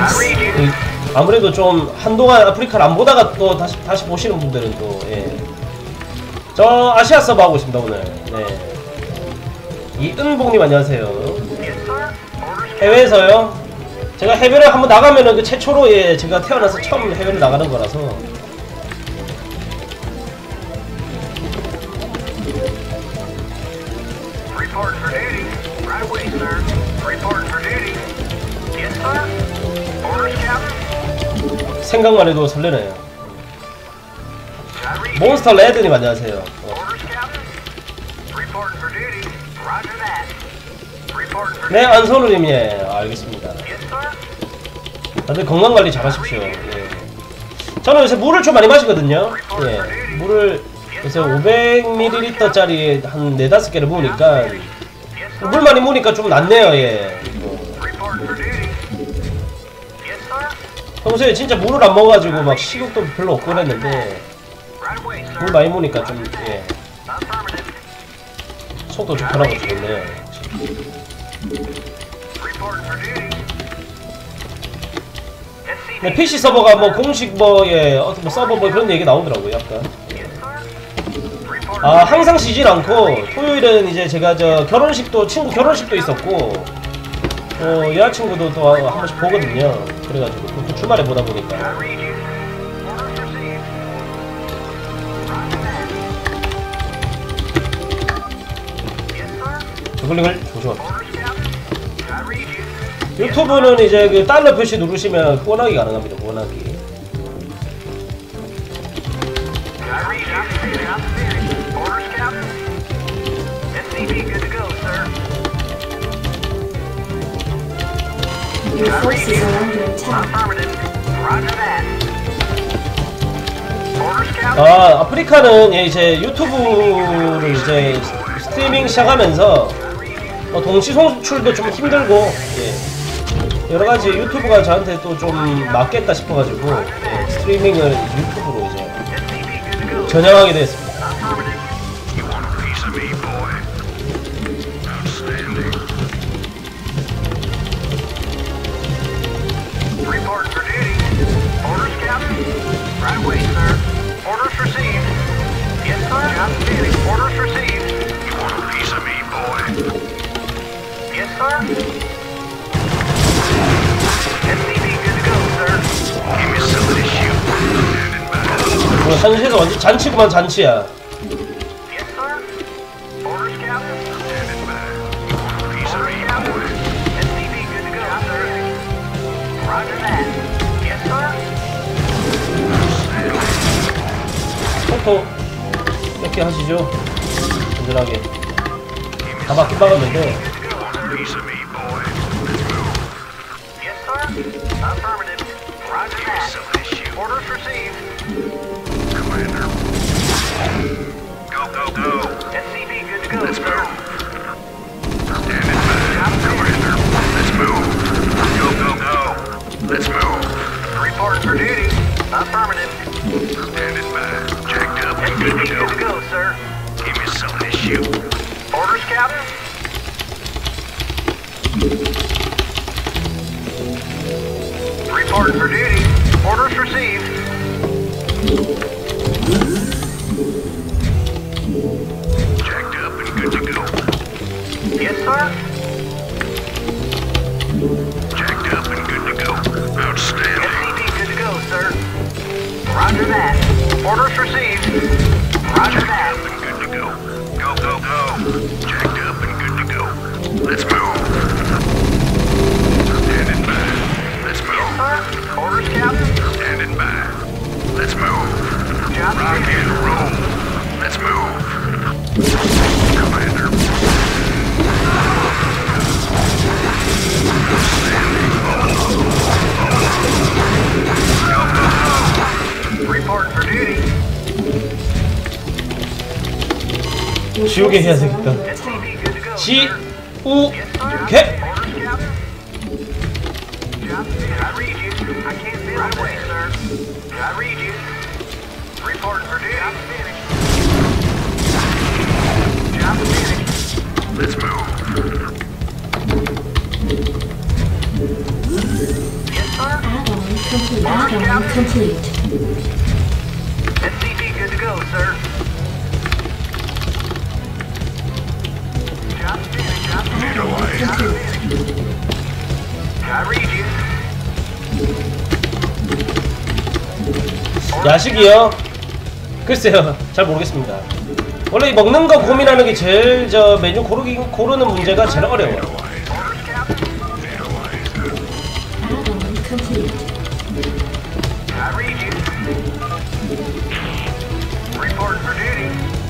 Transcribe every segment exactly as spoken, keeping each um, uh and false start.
아무래도 좀 한동안 아프리카를 안 보다가 또 다시 다시 보시는 분들은 또 예. 저 아시아 서버 하고 있습니다 오늘. 네. 이은봉님 안녕하세요. 해외에서요? 제가 해외를 한번 나가면은 그 최초로 예 제가 태어나서 처음 해외를 나가는 거라서. 생각만 해도 설레네요. 몬스터 레드님 안녕하세요. 어. 네 안선우님 예 알겠습니다. 다들 건강관리 잘하십시오. 예. 저는 요새 물을 좀 많이 마시거든요. 예. 물을 요새 오백 밀리리터 짜리 한 네다섯 개를 부으니까 물 많이 부으니까 좀 낫네요. 예. 평소에 진짜 물을 안 먹어가지고 막 식욕도 별로 없고 그랬는데 물 많이 먹으니까 좀 예. 속도 좀 편하고 좋네요. 네, 피씨 서버가 뭐 공식 뭐 예 어떤 뭐 서버 뭐 그런 얘기 나오더라고요. 약간 아 항상 쉬진 않고 토요일은 이제 제가 저 결혼식도 친구 결혼식도 있었고 또 여자친구도 또 한 번씩 보거든요. 그래가지고 또 주말에 보다 보니까 저글링을 조심합시다. 유튜브는 이제 그 달러 표시 누르시면 후원하기 가능합니다. 후원하기. 아 아프리카는 예, 이제 유튜브를 이제 스트리밍 시작하면서 어, 동시 송출도 좀 힘들고 예, 여러가지 유튜브가 저한테 또 좀 맞겠다 싶어가지고 예, 스트리밍을 유튜브로 이제 전향하게 됐습니다. 뭐 현실에서 완전 잔치구만 잔치야. 속도 이렇게 하시죠. 안전하게 다 바퀴 박았는데 Reporting for duty. Orders received. Jacked up and good to go. Yes, sir. Jacked up and good to go. Outstanding. S C V good to go, sir. Roger that. Orders received. Roger that. Jacked up and good to go. Go, go, go. Jacked up and good to go. Let's move. Standing by. Let's move. Yes, sir. Orders, Captain. Standing by. Let's move. Job Rock and roll. Let's move. Commander. Standing. Go, go, go. Reporting for duty. 지우개 해야 되겠다. 지우개. I read you. I can't see right away, sir. I read you. Reporting for duty. Job finished. Job finished. Let's move. Yes, sir. complete. Add-on complete. S C V good to go, sir. Job finished. Job finished. Job finished. I read you. 야식이요? 글쎄요, 잘 모르겠습니다. 원래 이 먹는 거 고민하는 게 제일 저 메뉴 고르기 고르는 문제가 제일 어려워요. Orders, Captain. Add-on complete. I read you. Report for duty.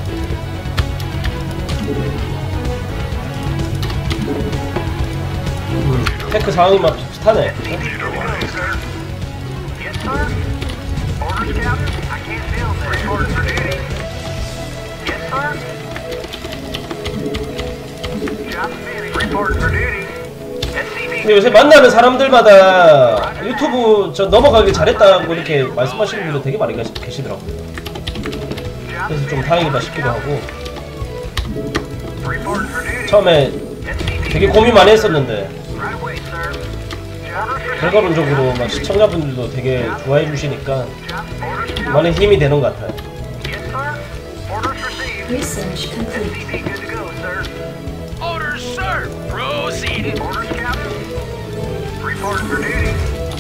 테크 상황이 막 비슷하네. Good to go, sir. Yes, sir. Orders, Captain. I can't feel that. Report for duty. Yes, sir. Job finished. Report for duty. S C V. 근데 요새 만나는 사람들마다 유튜브 저 넘어가길 잘했다고 이렇게 말씀하시는 분들 되게 많이 계시- 계시더라고요. 그래서 좀 다행이다 싶기도 하고. Report for duty. 처음에 S C V. 되게 고민 많이 했었는데 Right away, sir. Orders for 결과론적으로 막 시청자분들도 되게 좋아해 주시니까 job. Orders, Captain. 많이 힘이 되는 것 같아요. Yes, sir. Orders received. Research complete. S C V good to go, sir. Orders, sir. Proceeding. Orders, Captain. Report for duty.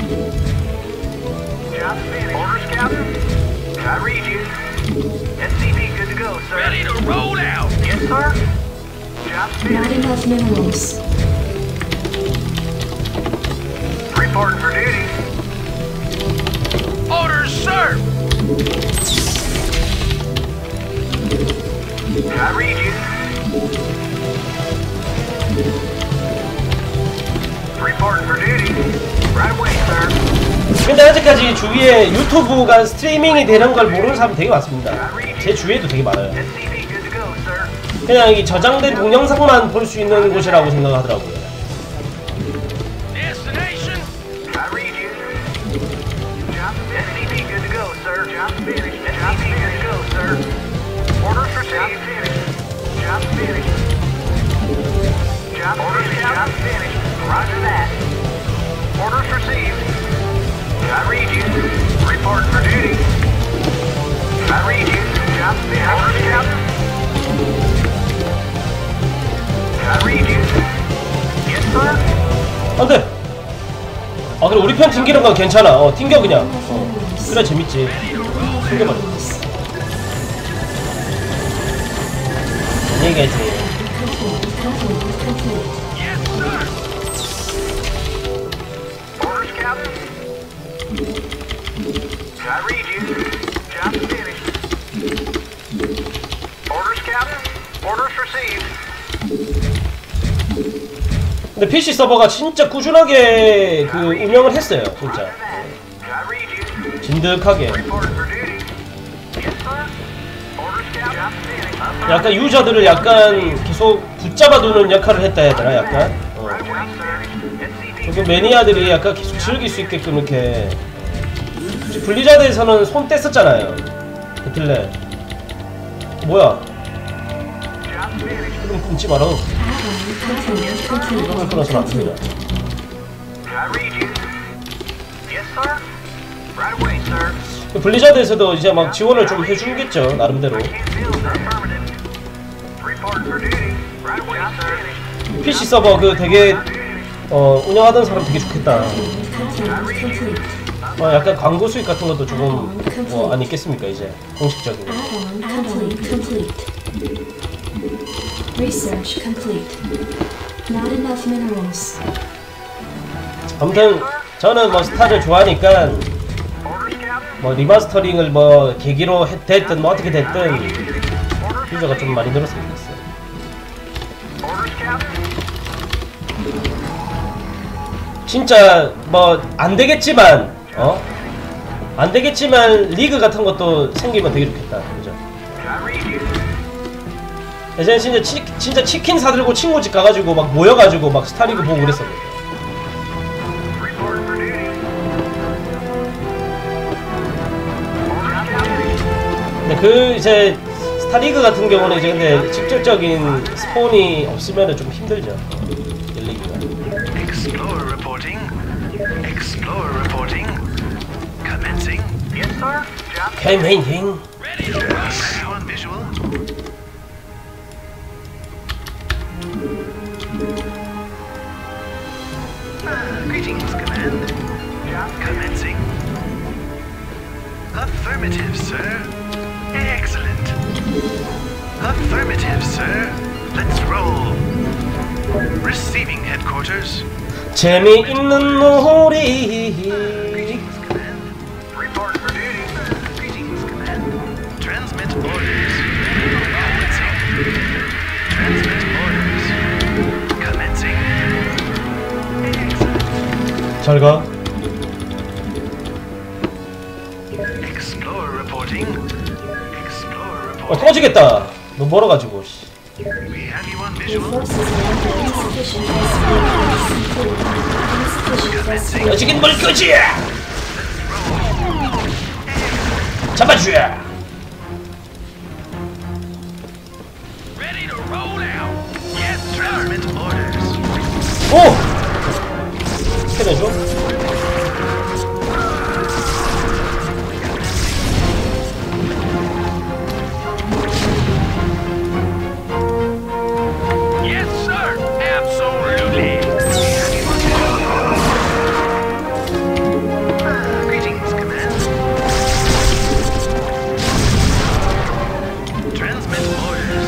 Job finished. Orders, Captain. I read you. S C V good to go, sir. Ready to roll out. Yes, sir. Job Not finished. enough minerals. Report for duty. Orders, sir. I read you. Report for duty. Right away, sir. 근데 아직까지 주위에 유튜브가 스트리밍이 되는 걸 모르는 사람이 되게 많습니다. 제 주위에도 되게 많아요. S C V good to go, sir. 그냥 이 저장된 동영상만 볼 수 있는 곳이라고 생각하더라고요. Destination. I read you. Job S C V good to go, sir. Job finished. S C V good to go, sir. Orders received. Job finished. Job finished. Job finished. Roger that. Orders received. I read you. Report for duty. I read you. Job finished. Orders, Captain. I read you. Yes, sir. 안 돼! 아, 그래, 우리 편 튕기는 건 괜찮아. 어, 튕겨, 그냥. 어, 그래, 재밌지. 튕겨버려. 안녕히 계세요. Complete. Complete. Complete. Yes, sir. Orders, Captain. I read you. Job finished. Orders, Captain. Orders received. 근데 피씨 서버가 진짜 꾸준하게 그 운영을 했어요, 진짜. I read you. 진득하게. Report for duty. Yes, sir. Orders, Captain. Job finished. 약간 유저들을 약간 계속 붙잡아두는 역할을 했다 해야 되나, 약간? 어. Right away, sir. S C V. 그 매니아들이 약간 계속 즐길 수 있게끔 이렇게. 블리자드에서는 손 뗐었잖아요. 배틀넷. 뭐야? Job finished. 그럼 끊지 마라. Add-on complete. Complete. 그걸 끊어서는 안 됩니다. I read you. Yes, sir. Right away, sir. 그 블리자드에서도 이제 막 지원을 좀 해주겠죠, 나름대로. I can't feel the affirmative. Report for duty. Right away, sir. 피씨 서버 그 되게 어 운영하던 사람 되게 좋겠다. Complete. Complete. 어 약간 광고 수익 같은 것도 조금 뭐 안 있겠습니까 이제 공식적인. Add-on complete. Complete. Research complete. Not enough minerals. 아무튼 저는 뭐 스타를 좋아하니까 Orders, Captain. 뭐 리마스터링을 뭐 계기로 했, 됐든 뭐 어떻게 됐든 Orders 유저가 좀 많이 늘었으면 좋겠어요. Orders, Captain. 진짜 뭐 안 되겠지만 어? 안 되겠지만 리그 같은 것도 생기면 되게 좋겠다. 그죠? I read you. 예전에 진짜 치, 진짜 치킨 사들고 친구 집 가가지고 막 모여가지고 막 스타리그 보고 그랬었는데. Report for duty. Orders, Captain. 근데 그 이제 스타리그 같은 경우는 이제 근데 직접적인 스폰이 없으면은 좀 힘들죠. 열리기가. Explorer reporting. Explorer reporting. Commencing. Yes, sir. Job. 캠페인. Ready to roll Ready out. on visual. Ah, greetings, Command. Job. Commencing. Affirmative, sir. Excellent. Affirmative, sir. Let's roll. Receiving headquarters. 재미있는 놀이. Greetings, Command. Report for duty. Greetings, Command. Transmit orders. Commencing. Transmit orders. Commencing. Excellent. 잘 가. Explore reporting. Explore 어, reporting. 꺼지겠다. 너 멀어가지고. 씨. We have you on Your visual. forces are under insufficient respiration. Insufficient respiration. 꺼지긴 뭘 꺼지! 잡아줘. Ready to roll out. Yes, sir. Transmit orders. 오! 캐내줘. Yes, sir. Absolutely. Ah, greetings, Command. Transmit orders.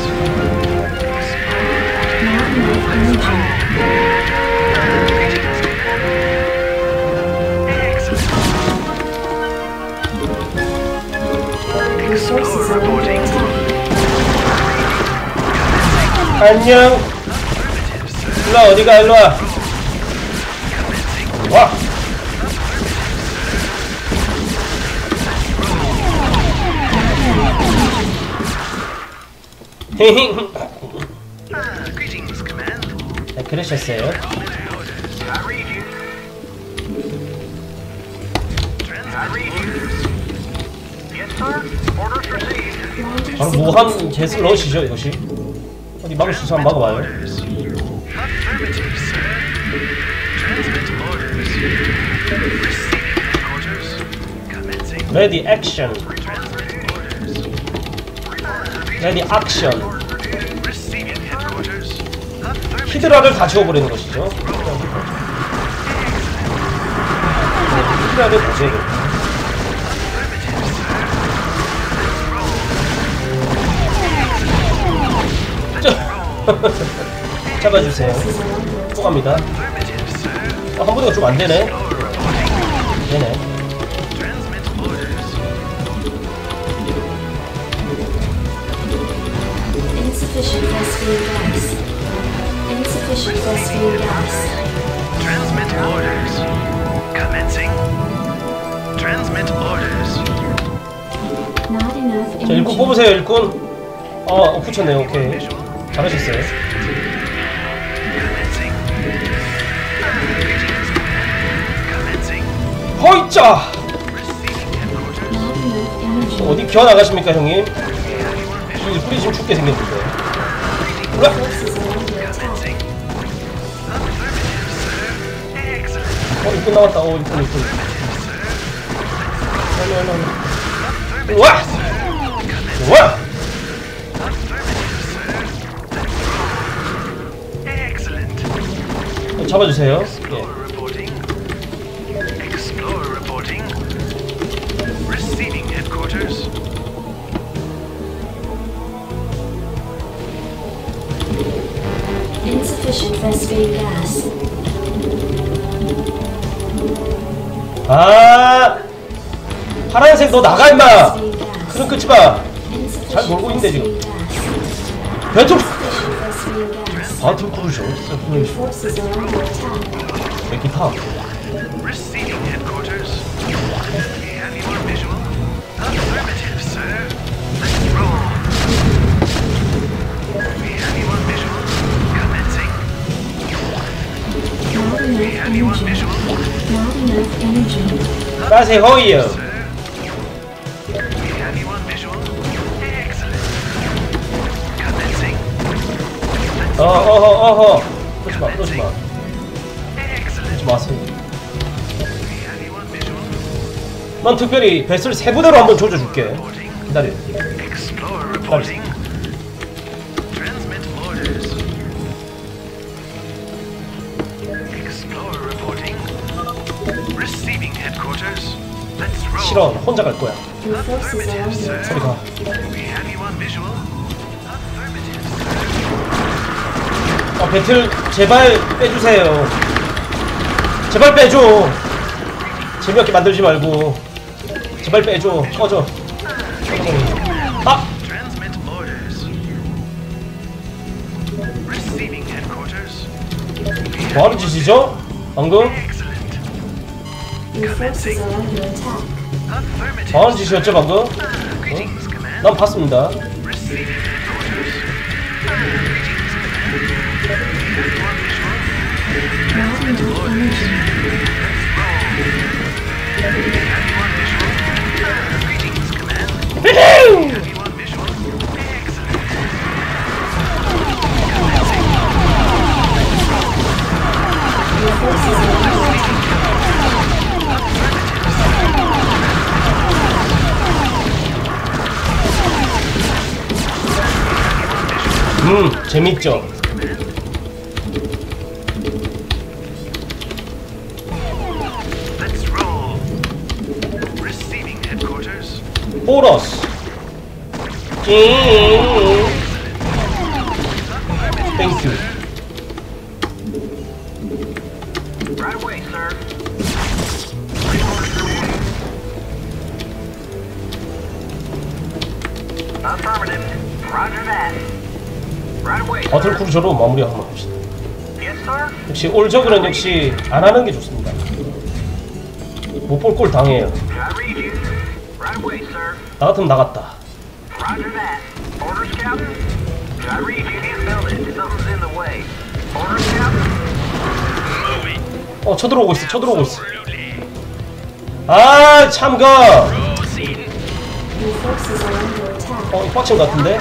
Not enough energy. Ah, greetings, Command. Excellent. Your forces are under attack. 안녕. Affirmative, sir. 일로와, 어디가, 일로와. 와. 헤헤. Ah, greetings, Command. 네, 그러셨어요. I read you. I read you. Yes, sir. Orders received. Launcher 바로 무한 개수를 넣으시죠, 이것이. 어디 막을 수 있으면 막아봐요. Orders. Affirmative, sir. Transmit orders. Receiving headquarters. Commencing. 레디 액션. Transmit orders. 레디 액션. Receiving headquarters. Affirmative. 히드라를 다 지워버리는 것이죠. 네, 히드라를 다 지워버리는. 잡아주세요. forces are under 또 attack. 갑니다. Affirmative, sir. 어, 한 번이가 좀 안 되네. 되네. Transmit orders. Insufficient respiration gas. Insufficient respiration gas. Transmit orders. Commencing. Transmit orders. Not enough 자, 일꾼 energy. 뽑으세요, 일꾼. 어, 어 붙였네요. 오케이. 잘하셨어요. Commencing. Greetings, Command. Commencing. 허이짜! Receiving headquarters. Not enough energy. 어디 기어 나가십니까, 형님? 이 뿌리 좀 춥게 생겼는데. 올라! Forces are under attack. Commencing. Affirmative, sir. Excellent. 어, 일꾼 나왔다. 어, 일꾼, 일꾼. 일로, 일로, 일로. 와! 와! Excellent. 어, 잡아주세요. 예. Explorer reporting. Explorer reporting. Receiving headquarters. Insufficient respiration gas. 아! 파란색 너 나가, 임마! Respiration gas. 그럼 끊지 마! Insufficient 놀고 있는데, 지금. respiration gas. 배틀! Insufficient respiration gas. 바틀 크루셔. Your forces are under attack. 맥기 타. Receiving headquarters. We have you on visual. Affirmative, sir. Let's roll. We have you on visual. Commencing. Not We enough have you on energy. visual. Not enough energy. 가세 허이요. Sir. We have you on visual. Excellent. Commencing. Let's 어, 어허, 어허. 그러지 마, 그러지 마. Excellent. 그러지 마세요. We have you on visual. 넌 특별히 베스를 세 부대로 한번 조져줄게. 기다려. Explorer reporting. Transmit orders. Explorer reporting. Receiving headquarters. Let's roll. 싫어. 혼자 갈 거야. Your forces are under 저리 가. attack. We have you on visual. Affirmative. 아, 배틀 제발 빼주세요. 제발 빼줘. 재미없게 만들지 말고 제발 빼줘. 꺼져. 아! Transmit orders. Receiving headquarters. 뭐하는 짓이죠? 방금? Excellent. Your forces are under attack. Affirmative. 뭐하는 짓이었죠 방금? Greetings, command. 난 봤습니다. Receiving headquarters. Greetings, command. Radiant energy. Have you on visual? Greetings, command. 히히! Have you on visual? Excellent. Your forces are under attack. 음, 재밌죠? Let's roll. Receiving headquarters. 보너스. 찡. 땡큐. Right away, sir. Affirmative. Roger that. Right away, 버틀 sir. 크루저로 마무리 한번 합시다. Yes, sir. 역시 올저그는 역시 안 하는 게 좋습니다. 못 볼 꼴 당해요. I read you. Right away, sir. 나 같으면 나갔다. Roger that. Orders, Captain. I read you. Can't build it. Something's in the way. Orders, Captain. 어, 쳐들어오고 있어, 쳐들어오고 있어. Absolutely. 아, 참가! Proceed. Your forces are under attack. 어, 빡친 것 같은데?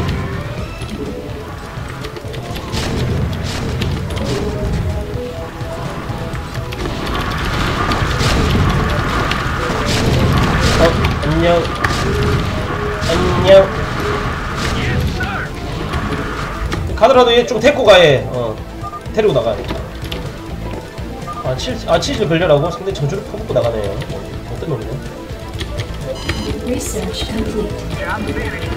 어, 안녕. 안녕. Yes, sir. 가더라도 얘 좀 데리고 가, 얘. 어. 데리고 나가. 아, 치, 아, 치즈 걸려라고? 상대 저주를 퍼붓고 나가네요. 어, 어떤 놈이네? Research complete. Job finished.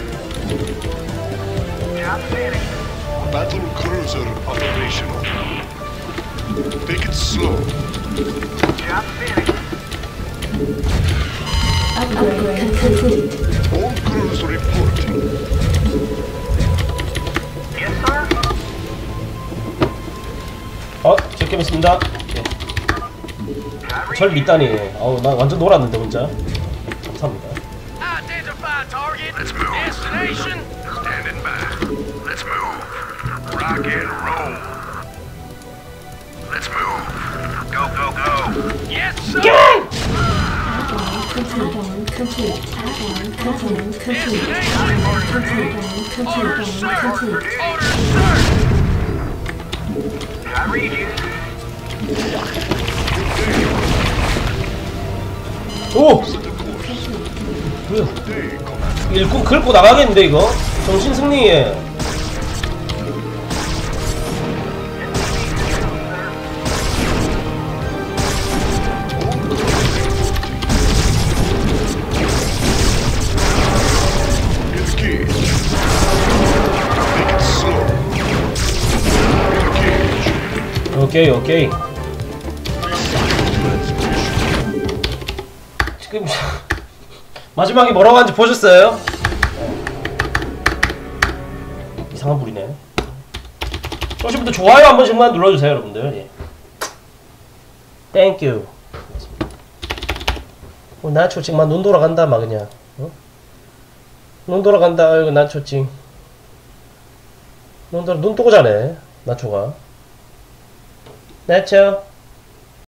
Job finished. Battle cruiser operational. Take it slow. Job finished. Upgrade complete. All crews reporting. Yes, sir. 어, 제껴있습니다. 예. I read 절 you. 밑다니. 아우, 나 완전 놀았는데, 혼자. 감사합니다. Identify target. Let's move. Destination. Standing by. Let's move. Rock and roll. Let's move. Go, go, go. Yes, sir. Add-on complete. Add-on complete. Add-on complete. Complete. Add-on complete. Complete. Orders, sir. Add-on complete. Orders, sir. I read you. 오! Set a course. 뭐야? Day, Commander. 일꾼 긁고 나가겠는데, 이거? 정신 승리해. Engage. Take it slow. Engage. 오케이, 오케이. 지금, 마지막에 뭐라고 하는지 보셨어요? 이상한 불이네. 조금분 좋아요 한 번씩만 눌러주세요, 여러분들. 예. 땡큐. 어, 나초 지금 막 눈 돌아간다, 막 그냥. 어? 눈 돌아간다, 아이고, 나초 찡. 눈 돌아, 눈 뜨고 자네, 나초가. 나초.